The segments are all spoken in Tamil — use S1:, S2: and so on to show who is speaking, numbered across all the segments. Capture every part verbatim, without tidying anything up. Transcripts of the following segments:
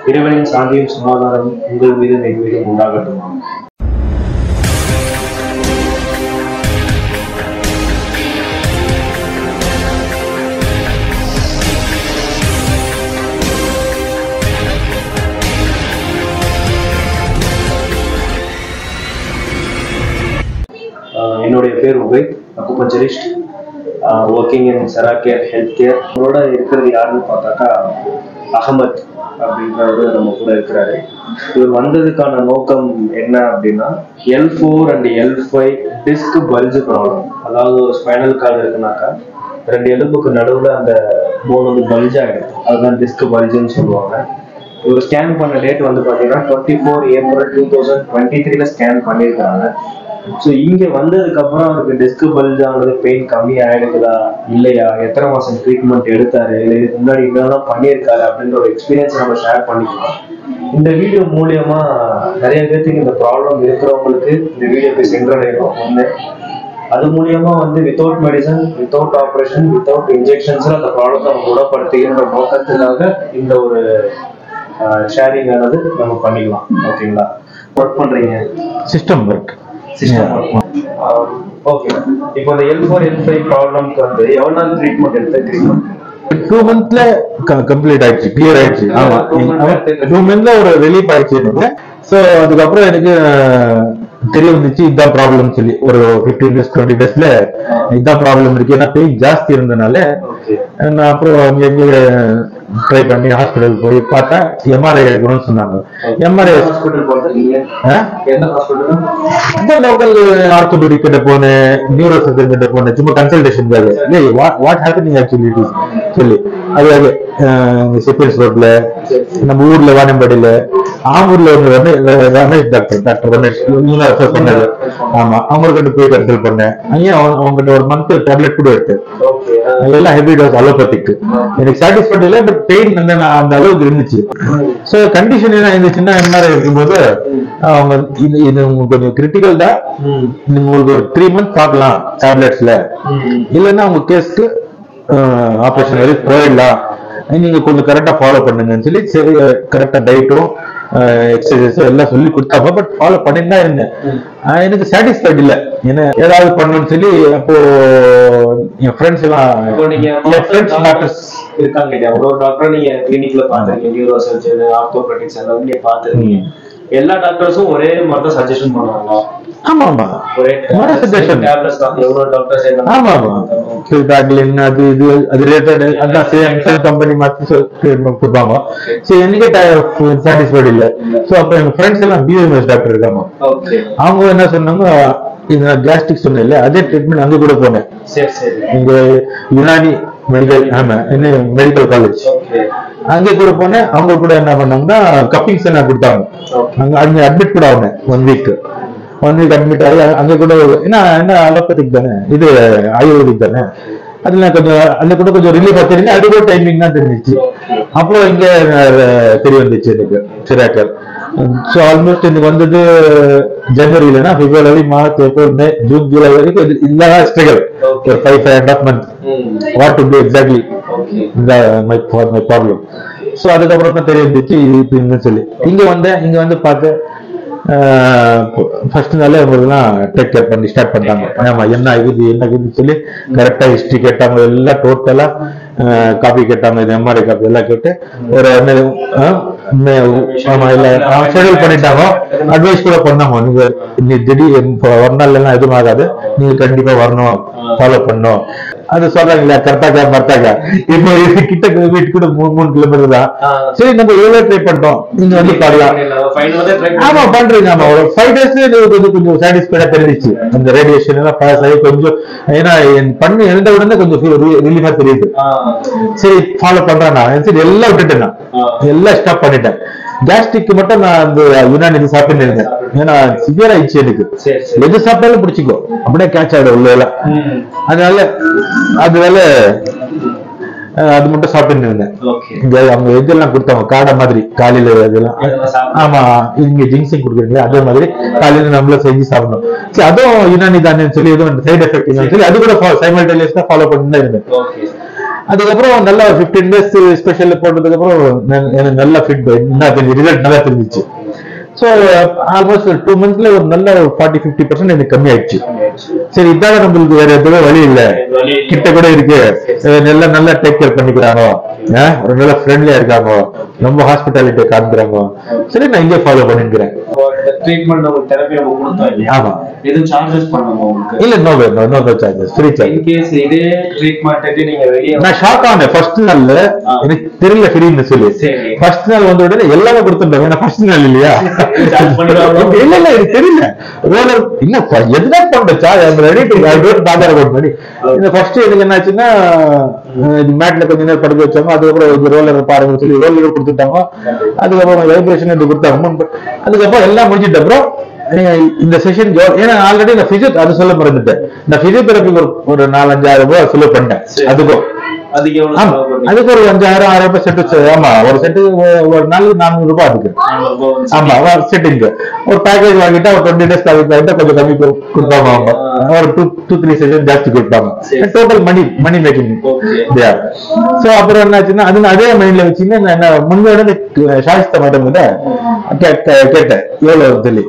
S1: இறைவனின் சாந்தியும் சமாதானம் உங்கள் மீது மீதும் உண்டாகட்டும். என்னுடைய பேர் Ubai, acupuncturist, working in Sera Care health care. அவரோட இருக்கிறது யாருன்னு பார்த்தாக்கா அகமத் அப்படின்றவர் நம்ம கூட இருக்கிறாரு. இவர் வந்ததுக்கான நோக்கம் என்ன அப்படின்னா L four and L five disc bulge problem. அதாவது ஒரு ஸ்பைனல் கார்டு இருக்குனாக்கா ரெண்டு எலும்புக்கு நடுவில் அந்த போன் வந்து பல்ஜ் ஆகிடும், அதுதான் டிஸ்க் பல்ஜுன்னு சொல்லுவாங்க. ஒரு ஸ்கேன் பண்ண டேட் வந்து பார்த்தீங்கன்னா twenty four April two thousand twenty த்ரீல ஸ்கேன் பண்ணியிருக்காங்க. ஸோ இங்கே வந்ததுக்கு அப்புறம் அவருக்கு டிஸ்க் பல்ஜ் ஆனது பெயின் கம்மி ஆகிடுக்குதா இல்லையா, எத்தனை மாதம் ட்ரீட்மெண்ட் எடுத்தாரு, இல்லை இதுக்கு முன்னாடி என்னெல்லாம் பண்ணியிருக்காரு அப்படின்ற ஒரு எக்ஸ்பீரியன்ஸ் நம்ம ஷேர் பண்ணிக்கலாம். இந்த வீடியோ மூலியமா நிறைய பேர்த்துக்கு இந்த ப்ராப்ளம் இருக்கிறவங்களுக்கு இந்த வீடியோ போய் சென்றடையும். ஒன்று அது மூலியமா வந்து without medicine, without operation, without injections அந்த ப்ராப்ளத்தை நம்ம குணப்படுத்துகின்ற நோக்கத்துக்காக இந்த ஒரு ஷேரிங் ஆனது நம்ம பண்ணிக்கலாம். ஓகேங்களா? ஒர்க் பண்றீங்க சிஸ்டம் ஒர்க் சிஸ்டம் ஓகே. இப்போ இந்த எல் ஃபோர் எல் ஃபைவ் ப்ராப்ளம்க்கு வந்து எவ்வளவு நாள் ட்ரீட்மெண்ட் எடுத்த? ட்ரீட்மெண்ட்
S2: டூ மந்த்ல கம்ப்ளீட் ஆயிடுச்சு, கிளியர் ஆயிடுச்சு. ஆமா, டூ மந்த்ல ஒரு ரிலீஃப் ஆயிடுச்சு எனக்கு. ஸோ அதுக்கப்புறம் எனக்கு தெரிய வந்துச்சு இதான் ப்ராப்ளம் சொல்லி. ஒரு பிப்டீன் டேஸ் டுவெண்ட்டி டேஸ்ல இதான் ப்ராப்ளம் இருக்கு. ஏன்னா பெயின் ஜாஸ்தி இருந்தனால நான் அப்புறம் எங்க ட்ரை பண்ணி ஹாஸ்பிட்டல் போய் பார்த்தா எம்ஆர்ஐ எடுக்கணும்னு சொன்னாங்க. எம்ஆர்ஐ லோக்கல் ஆர்த்தோபெடிக் கிட்ட போனேன், நியூரோ சர்ஜன் கிட்ட போனேன், சும்மா கன்சல்டேஷன் வாட் ஹேப்பனிங் ஆக்சுவலி சொல்லி. அது அது செப்பல்ஸ் ரோட்ல, நம்ம ஊர்ல வானம்பாடியில, ஆம்பூர்ல வந்து ரமேஷ் டாக்டர் டாக்டர் ரமேஷ் சொன்னாரு. ஆமா, அவங்ககிட்ட போய் கன்சல்ட் பண்ணேன். ஐயா அவங்ககிட்ட ஒரு மந்த் டேப்லெட் கூட எடுத்தேன், எல்லாம் ஹெவி டோஸ் அலோபதிக். எனக்கு சாட்டிஸ்ஃபைட் இல்லை, பட் பெயின் வந்து அந்த அளவுக்கு இருந்துச்சு. ஸோ கண்டிஷன் என்ன இருந்துச்சுன்னா எம்ஆர்ஐ இருக்கும்போது அவங்க இது இது உங்களுக்கு கொஞ்சம் கிரிட்டிக்கல் தான், உங்களுக்கு ஒரு த்ரீ மந்த் பார்க்கலாம் டேப்லெட்ஸ்ல, இல்லைன்னா உங்க கேஸ்க்கு ஆப்ரேஷன் வரைக்கும் போயிடலாம், நீங்க கொஞ்சம் கரெக்டா ஃபாலோ பண்ணுங்கன்னு சொல்லி சரி கரெக்டா டயட்டும் எக்ஸசைஸ் எல்லாம் சொல்லி கொடுத்தாங்க. பட் ஃபாலோ பண்ணிட்டு தான் இருந்தேன். எனக்கு சாட்டிஸ்ஃபைட் இல்லை, ஏன்னா ஏதாவது பண்ணணும்னு சொல்லி. அப்போ என் ஃப்ரெண்ட்ஸ் எல்லாம் டாக்டர்ஸ்
S1: இருக்காங்க, ஒரு டாக்டர் நீங்க கிளினிக்ல பாத்துருக்கீங்க, நியூரோ சர்ஜன், ஆர்த்தோபெடிக்ஸ் எல்லாம் நீங்க பாத்துருக்கீங்க. எல்லா டாக்டர்ஸும் ஒரே மாதிரி தான் சஜஷன் பண்ணுவாங்க.
S2: ஆமா ஆமா, ஒரே சஜஷன்.
S1: எவ்வளவு டாக்டர்ஸ்
S2: ஆமா ஆமா, அது இது அது ரிலேட்டட் அதான் சேம் கம்பெனி மாதிரி கொடுப்பாங்க. சரி, எனக்கே சாட்டிஸ்ஃபைட் இல்லை. ஸோ அப்போ எங்க ஃப்ரெண்ட்ஸ் எல்லாம் பிஎம்எஸ் டாக்டர் இருக்காங்க, அவங்க என்ன சொன்னாங்க, இது கேஸ்ட்ரிக் சொன்னேன், அதே ட்ரீட்மெண்ட் அங்க கூட போனேன். இங்க யுனானி மெடிக்கல், ஆமா என்ன மெடிக்கல் காலேஜ், அங்கே கூட போனேன். அவங்க கூட என்ன பண்ணாங்கன்னா கப்பிங்ஸ் என்ன கொடுத்தாங்க. அங்க அங்க அட்மிட் கூட ஆனேன் one week one week admit ஆகி அங்க கூட என்ன என்ன அலோபதிக் தானே, இது ஆயுர்வேதிக் தானே, அதுல கொஞ்சம் அந்த கூட கொஞ்சம் ரிலீஃபா தெரிஞ்சு அது கூட டைமிங் தான் தெரிஞ்சிச்சு. அப்புறம் இங்க தெரிய வந்துச்சு எனக்கு சிராக்கர். ஸோ ஆல்மோஸ்ட் எனக்கு வந்தது ஜனவரியிலனா February, March, April, May, June, July வரைக்கும் இல்லாத ஸ்ட்ரகல். ஒரு five five and half month what to do exactly my my problem. So அதுக்கப்புறம் தான் தெரிய வந்துச்சு இது இப்படின்னு சொல்லி. இங்க வந்தேன், இங்க வந்து பார்த்தேன் ஃபர்ஸ்ட் நாளே அவங்களுக்குலாம் டேக் கேர் பண்ணி ஸ்டார்ட் பண்ணாங்க. ஆமா, என்ன ஆகுது என்ன ஆகுதுன்னு சொல்லி கரெக்டா ஹிஸ்டரி கேட்டாங்க, எல்லாம் டோட்டலா காப்பி கேட்டாங்க, இது எம்ஆர்ஐ காப்பி எல்லாம் கேட்டு ஒரு ஆமா இல்ல ஷெடியூல் பண்ணிட்டாங்க. அட்வைஸ் கூட பண்ணாங்க, நீங்க நீ திடீர் ஒரு நாள் எல்லாம் எதுவும் ஆகாது, நீங்க கண்டிப்பா வரணும், ஃபாலோ பண்ணணும். அது சொல்றாங்களா கரெக்டாக்கா பர்த்தாக்கா. இப்போ கிட்ட வீட்டு கூட மூணு மூணு கிலோமீட்டர் தான். சரி, நம்ம எவ்வளவு ட்ரை பண்ணிட்டோம், நீங்க வந்து பாடலாம். ஆமா பண்றீங்க. ஆமா, ஒரு ஃபைவ் டேஸ்ல கொஞ்சம் கொஞ்சம் சாட்டிஸ்ஃபைடா தெரிஞ்சிச்சு. அந்த ரேடியேஷன் எல்லாம் பாஸ் ஆகி கொஞ்சம், ஏன்னா பண்ணி எழுந்த உடனே கொஞ்சம் ரிலீஃபா தெரியுது. சரி ஃபாலோ பண்றேன் நான். சரி எல்லாம் விட்டுட்டேன், எல்லாம் ஸ்டாப் பண்ணிட்டேன். கேஸ்ட்ரிக் மட்டும் நான் அந்த யுனானி இது சாப்பிட்டு இருந்தேன், ஏன்னா சிவியர் ஆயிடுச்சு எனக்கு. எது சாப்பிட்டாலும் பிடிச்சிக்கோ, அப்படியே கேட்ச் ஆயிடும் உள்ள எல்லாம். அதனால அதனால அது மட்டும் சாப்பிட்டு இருந்தேன். அவங்க எதெல்லாம் கொடுத்தாங்க காடை மாதிரி காலையில இதெல்லாம். ஆமா, இங்க ஜிங்சிங் கொடுக்குறீங்களா அதே மாதிரி காலையில நம்மள செஞ்சு சாப்பிடணும். சரி, அதுவும் யுனானி தானே சொல்லி எதுவும் சைட் எஃபெக்ட் சொல்லி அது கூட சைமல்டேனியஸா ஃபாலோ பண்ணி தான் இருந்தேன். அதுக்கப்புறம் நல்லா பிப்டீன் டேஸ் ஸ்பெஷல் போட்டதுக்கு அப்புறம் எனக்கு நல்லா ஃபீட்பேக் கொஞ்சம் ரிசல்ட் நல்லா தெரிஞ்சிச்சு. ஸோ ஆல்மோஸ்ட் டூ மந்த்ஸ்ல ஒரு நல்ல ஃபார்ட்டி ஃபிஃப்டி பர்சன்ட் எனக்கு கம்மி ஆயிடுச்சு. சரி இதால நம்மளுக்கு வேற எதுவும் வழி இல்லை, கிட்ட கூட இருக்கு, நல்லா நல்லா டேக் கேர் பண்ணிக்கிறாங்க, ஒரு நல்ல ஃப்ரெண்ட்லியா இருக்காங்க, ரொம்ப ஹாஸ்பிட்டாலிட்டியை காட்டுறாங்க, சரி நான் இங்கே ஃபாலோ பண்ணிக்கிறேன்.
S1: ட்ரீட்மெண்ட் உங்களுக்கு தெரபி நம்ம கொடுத்தோம் இல்லையா? ஆமா. எதுவும் சார்ஜஸ் பண்ணுமா உங்களுக்கு?
S2: இல்ல, no no no no charges, free charge.
S1: In case இதே ட்ரீட்மென்ட்க்கு நீங்க வெளிய
S2: நான் ஷாக் ஆனேன் ஃபர்ஸ்ட் நாள்ல, எனக்கு தெரியல ஃப்ரீன்னு சொல்லி. ஃபர்ஸ்ட் நாள் வந்த உடனே எல்லாமே கொடுத்துட்டாங்க, ஏன்னா ஃபர்ஸ்ட் நாள் இல்லையா, இல்ல இல்ல எனக்கு தெரியல ரோலர் என்ன எதுனா பண்றச்சா ரெடி டு பாதார கோட் மாதிரி. இந்த ஃபர்ஸ்ட் எனக்கு என்னாச்சுன்னா மேட்ல கொஞ்ச நேரம் படுக்க வச்சாங்க, அதுக்கப்புறம் ரோலர் பாருங்க சொல்லி ரோலர் கொடுத்துட்டாங்க, அதுக்கப்புறம் வைப்ரேஷன் இது கொடுத்தாங்க, அதுக்கப்புறம் எல்லாம் முடிஞ்சிட்ட அப்புறம் இந்த செஷன் ஏன்னா ஆல்ரெடி நான் பிசியோ அது சொல்ல மறந்துட்டேன், நான் பிசியோதெரபிக்கு ஒரு ஒரு நாலஞ்சாயிரம் ரூபாய் செலவு பண்ணேன். அதுக்கும் அதுக்கு ஒரு அஞ்சாயிரம் ஆயிரம் ரூபாய் செட்டு, ஆமா ஒரு செட்டு ஒரு நாளைக்கு நானூறு ரூபாய் அதுக்கு. ஆமா செட்டிங்கு ஒரு பேக்கேஜ் வாங்கிட்டா ஒரு டுவெண்ட்டி டேஸ் பேக்கேஜ் வாங்கிட்டா கொஞ்சம் கம்மி கொடுப்பாங்க, அவங்க ஒரு டூ டூ த்ரீ செஷன் ஜாஸ்தி கொடுப்பாங்க, total money money making. So அப்புறம் என்னாச்சுன்னா அது அதே மைண்ட்ல வச்சுன்னு நான் முன்னோட ஷாயிஸ்தா மேடம் கிட்ட கேட்டேன் எவ்வளவு சொல்லி,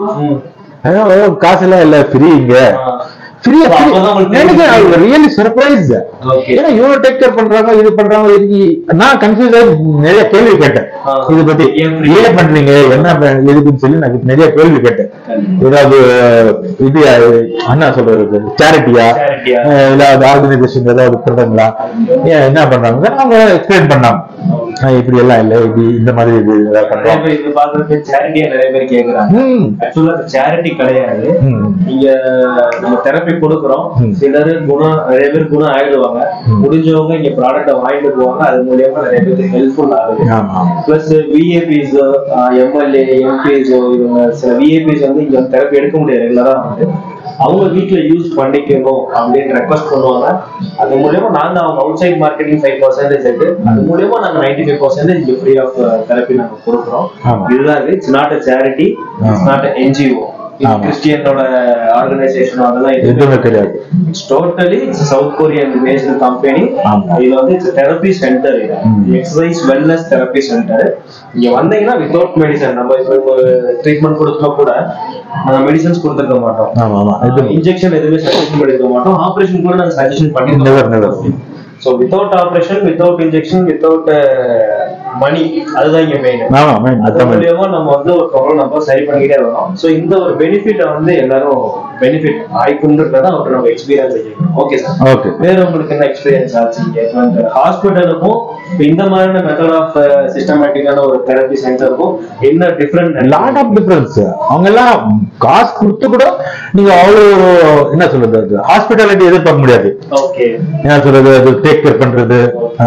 S2: காசு எல்லாம் இல்ல ஃப்ரீ இங்க ஃப்ரீயா. எனக்கு ரியலி சர்ப்ரைஸ், ஏன்னா இவங்க டேக் கேர் பண்றாங்க இது பண்றாங்க, நான் கன்ஃபியூஸ் ஆகி நிறைய கேள்வி கேட்டேன் இது பத்தி, ஏன் பண்றீங்க என்ன எதுக்குன்னு சொல்லி நான் நிறைய கேள்வி கேட்டேன். ஏதாவது இது என்ன சொல்றது சேரிட்டியா இல்ல ஆர்கனைசேஷன் ஏதாவது பண்றாங்களா, ஏன் என்ன பண்றாங்க அவங்க எக்ஸ்பிளைன் பண்ணாங்க, இப்படி எல்லாம் இல்ல இப்படி இந்த மாதிரி இது ஏதாவது பண்றாங்க.
S1: இது பாக்குறதுக்கு சேரிட்டியா நிறைய பேர் கேக்குறாங்க, ஆக்சுவலா சேரிட்டி கிடையாது. நீங்க நம்ம தெரப்பி கொடுக்குறோம், சிலர் குணம் நிறைய பேர் குணம் ஆயிடுவாங்க, முடிஞ்சவங்க இங்க ப்ராடக்ட வாங்கிட்டு போவாங்க, அது மூலியமா நிறைய பேருக்கு ஹெல்ப்ஃபுல் ஆகுது. பிளஸ் விஏபிஸ் எம்எல்ஏ எம்பிஸ் இவங்க சில விஏபிஸ் வந்து இங்க தெரப்பி எடுக்க முடியாது ரெகுலரா, வந்து அவங்க வீட்டுல யூஸ் பண்ணிக்கணும் அப்படின்னு ரெக்வஸ்ட் பண்ணுவாங்க. அது மூலியமா நாங்க அவங்க outside marketing five percentage இருக்கு, அது மூலியமா நாங்க நைன்டி ஃபைவ் பர்சன்டேஜ் இங்க ஃப்ரீ ஆஃப் தெரப்பி நாங்க கொடுக்குறோம். இதுதான் இது, it's not a charity, it's not a NGO, கிறிஸ்டியனோட ஆர்கனைசேஷன் அதெல்லாம் எதுவுமே கிடையாது. It's totally South Korean based company. இது வந்து இட்ஸ் தெரப்பி சென்டர், இது எக்ஸசைஸ் வெல்னஸ் தெரப்பி சென்டர். இங்க வந்தீங்கன்னா வித்வுட் மெடிசன், நம்ம இப்போ ட்ரீட்மெண்ட் கொடுத்தா கூட நம்ம மெடிசன்ஸ் கொடுத்துருக்க மாட்டோம், இன்ஜெக்ஷன் எதுவுமே சஜஷன் பண்ணிருக்க மாட்டோம், ஆபரேஷன் கூட நாங்க சஜஷன் பண்ணி. So without operation, without injection, without மணி, அதுதான் இங்க மெயின். அது மூலியமா நம்ம வந்து ஒரு ப்ராப்ளம் நம்ம சரி பண்ணிக்கிட்டே வரோம். சோ இந்த ஒரு பெனிஃபிட்டை வந்து எல்லாரும் பெனிஃபிட் ஆயிக்குன்றத அவருக்கு நம்ம எக்ஸ்பீரியன்ஸ் செய்யணும். Okay sir, okay. வேற உங்களுக்கு என்ன எக்ஸ்பீரியன்ஸ் ஆச்சு இங்க ஹாஸ்பிட்டலுக்கும் இந்த மாதிரியான மெத்தட் ஆஃப் சிஸ்டமேட்டிக்கான ஒரு தெரப்பி சென்டருக்கும் என்ன டிஃபரெண்ட்?
S2: Lot of difference. அவங்க எல்லாம் காசு கொடுத்து கூட நீங்க அவ்வளவு என்ன சொல்றது ஹாஸ்பிட்டாலிட்டி எதிர்பார்க்க முடியாது.
S1: ஓகே,
S2: என்ன சொல்றது டேக் கேர் பண்றது,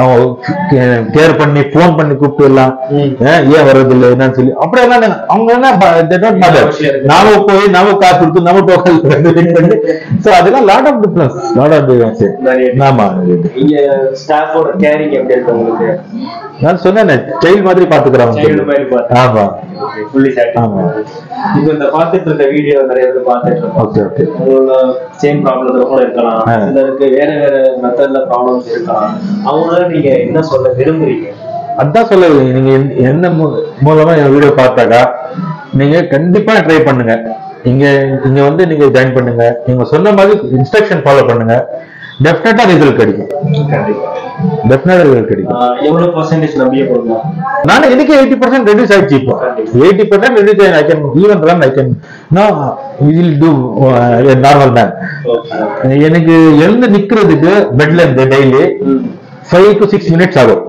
S2: கேர் பண்ணி போன் பண்ணி கூப்பிட்டு எல்லாம் ஏன் வர்றது இல்லை என்னன்னு சொல்லி அப்படி எல்லாம் அவங்க என்ன நாம போய் நாம காசு கொடுத்து நம்ம டோக்கன் பண்ணி. சோ அதெல்லாம் lot of difference, lot of difference. ஆமா,
S1: இங்க ஸ்டாஃபோட கேரிங் எப்படி இருக்கு உங்களுக்கு?
S2: நான் சொன்னேன் சைல்ட் மாதிரி பாத்துக்கிறாங்க. ஆமா,
S1: ஃபுல்லி சாட்டிஸ்ஃபைட். ஆமா, இப்போ இந்த பாத்துட்டு இருக்க வீடியோ நிறைய பேர் பாத்துட்டு இருக்கோம்.
S2: ஓகே ஓகே,
S1: அவங்களோட சேம் ப்ராப்ளத்துல கூட இருக்கலாம், சிலருக்கு வேற வேற மெத்தட்ல ப்ராப்ளம்ஸ் இருக்கலாம். அவங்களால நீங்க என்ன சொல்ல விரும்புறீங்க?
S2: அதான் சொல்ல, நீங்க என்ன மூலமா என் வீடியோ பார்த்தாக்கா நீங்க கண்டிப்பா ட்ரை பண்ணுங்க. இங்க இங்க வந்து நீங்க ஜாயின் பண்ணுங்க, நீங்க சொன்ன மாதிரி இன்ஸ்ட்ரக்ஷன் ஃபாலோ பண்ணுங்க, டெஃபினட்டா ரிசல்ட் கிடைக்கும். டெஃபினட்டா ரிசல்ட் கிடைக்கும்.
S1: எவ்வளவு பர்சன்டேஜ் நம்பிக்கை கொடுக்கலாம்?
S2: நான் எனக்கு எயிட்டி பர்சன்ட் ரெடியூஸ் ஆயிடுச்சு. இப்போ எயிட்டி பர்சன்ட் ரெடியூஸ் ஆகி I can even run, I can no will to normal man. எனக்கு எழுந்து நிக்கிறதுக்கு பெட்ல இருந்து daily five to six minutes ஆகும்.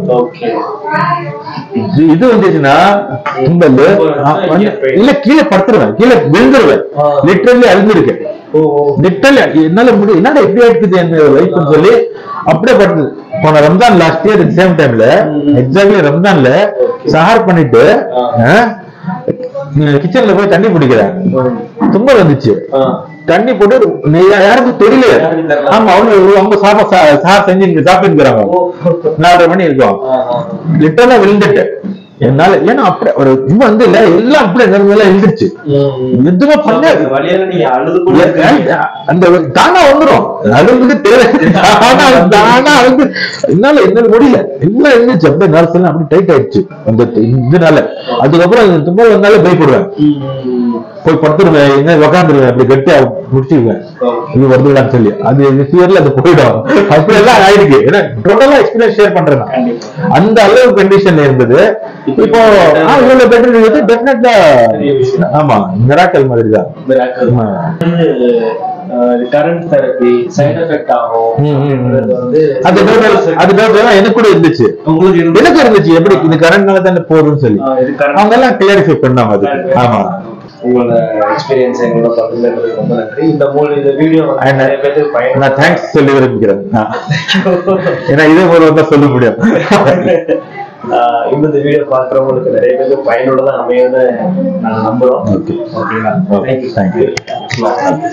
S2: இது வந்துச்சுன்னா இல்ல கீழே படுத்துருவேன், கீழே விழுந்துருவேன், லிட்டரலி அழுந்திருக்கேன். லிட்டரலி என்னால முடியும், என்னடா எப்படி ஆயிடுக்குது என் லைஃப்னு சொல்லி அப்படியே படுத்து. போன ரம்ஜான் லாஸ்ட் இயர் சேம் டைம்ல எக்ஸாக்ட்லி ரம்ஜான்ல சஹார் பண்ணிட்டு கிச்சன்ல போய் தண்ணி பிடிக்கிறேன், தும்பல் வந்துச்சு. தண்ணி போட்டு யாருக்கும் தெரியல. ஆமா, அவங்க அவங்க சாப்பாடு சார் செஞ்சு சாப்பிட்டுக்கிறாங்க. நாலரை மணி இருக்கும், லிட்டரலா விழுந்துட்டு என்னால ஏன்னா அப்படியே ஒரு இது வந்து இல்ல எல்லாம் அப்படியே நிறமெல்லாம் எழுந்துருச்சு எதுவுமே பண்ண அந்த தானா வந்துடும் அழுது தேவை தானா தானா அழுது என்னால என்னால முடியல எல்லாம் எழுந்துச்சு அப்படியே நர்ஸ் எல்லாம் அப்படி டைட் ஆயிடுச்சு அந்த இதனால. அதுக்கப்புறம் தும்மல் வந்தாலே பயப்படுவேன், போய் படுத்துருவேன், என்ன உக்காந்துருவேன், அப்படி கட்டியா முடிச்சிருவேன் இது வருதுடான்னு சொல்லி. அது ஃபியர்ல அது போயிடும். அப்படி எல்லாம் ஆயிருக்கு. ஏன்னா டோட்டலா எக்ஸ்பீரியன்ஸ் ஷேர் பண்றேன். அந்த அளவு கண்டிஷன்ல இருந்தது. இப்போ இவ்வளவு பெட்டர் இருக்குது டெஃபினெட்லா. ஆமா, மிராக்கல் மாதிரி தான்.
S1: கரண்ட் தெரபி சைடு எஃபெக்ட் ஆகும்.
S2: அது அது எனக்கு கூட இருந்துச்சு, எனக்கு இருந்துச்சு எப்படி இந்த கரண்ட்னால தானே போறதுன்னு சொல்லி அவங்க எல்லாம் கிளாரிஃபை பண்ணாங்க அது. ஆமா,
S1: உங்களோட எக்ஸ்பீரியன்ஸ் எங்களோட பகிர்ந்ததுக்கு ரொம்ப நன்றி. இந்த மூணு இந்த வீடியோ
S2: நான் தேங்க்ஸ் சொல்லி விரும்புகிறேன். ஏன்னா இதே ஒரு தான் சொல்ல முடியும்.
S1: இந்த வீடியோ பார்க்குறவங்களுக்கு நிறைய பேருக்கு பயனுள்ளதான் அமையும்னு நாங்கள் நம்புறோம். ஓகே, ஓகேங்களா? தேங்க்யூ.